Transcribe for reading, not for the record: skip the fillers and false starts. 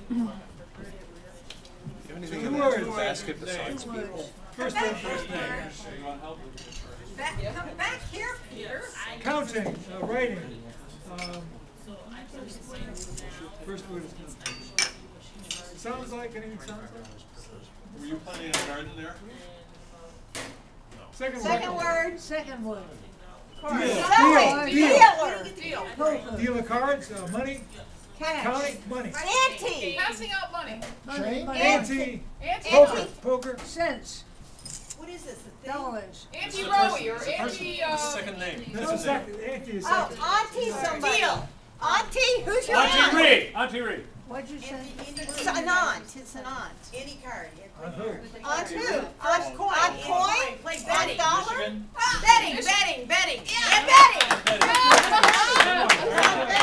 Two words. Basket besides people. First name, first name. Come back here, Peter. Counting, writing. First word is counting. Sounds like anything sounds like? Were you planting a garden there? Second word. Second word. Dealer cards, money. Cash. Counting, money. Ante. Passing out money. Ante. Ante. Poker. Cents. What is this? Dollars. Ante Rowie or Ante. Second name. That's a second. Ante is second. Auntie somebody. Deal. Auntie, who's your aunt? Auntie Reed. Auntie Reed. What'd you say? It's an aunt. It's an aunt. Any card. On who? Aunt who? Aunt coin. Aunt coin? Aunt dollar? Michigan. Betting. Yeah, betting.